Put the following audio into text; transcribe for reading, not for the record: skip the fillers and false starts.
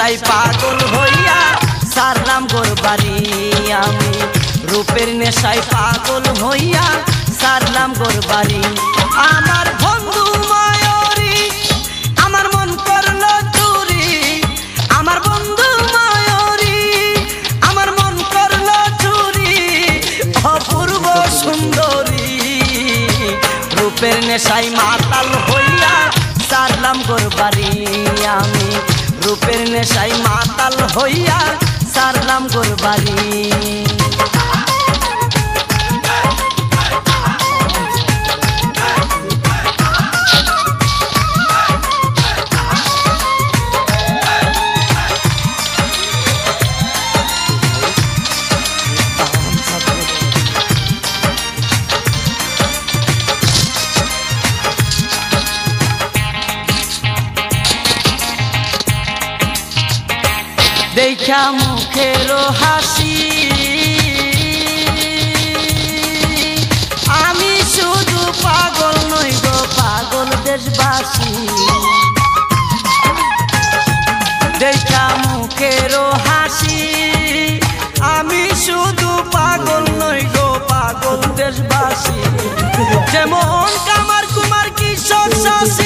নেশায় পাগল হইয়া সারলাম গোর বাড়ি আমি রূপের নেশায় পাগল হইয়া সারলাম গোর বাড়ি আমার বন্ধু মায়রি আমার মন করলো চুরি আমার বন্ধু মায়রি আমার মন করলো চুরি অপূর্ব সুন্দরী রূপের নেশায় মাতাল হইয়া সারলাম গোর বাড়ি আমি রূপের নেশায় মাতাল হইয়া সারলাম গোর বাড়ি দেখা মুখের হাসি আমি শুধু পাগল নই গো পাগল দেশবাসী দেখা মুখের হাসি আমি শুধু পাগল নই গো পাগল দেশবাসী যেমন কামার কুমার কৃষক চাষী